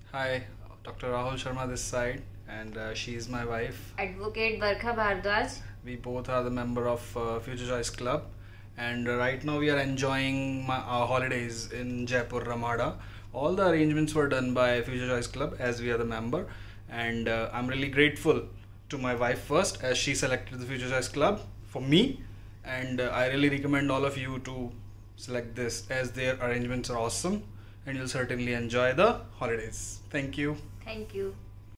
Hi, Dr. Rahul Sharma this side, and she is my wife. Advocate Barkha Bhardwaj. We both are the member of Future Choice Club, and right now we are enjoying our holidays in Jaipur, Ramada. All the arrangements were done by Future Choice Club as we are the member, and I'm really grateful to my wife first as she selected the Future Choice Club for me, and I really recommend all of you to select this as their arrangements are awesome and you'll certainly enjoy the holidays. Thank you. Thank you.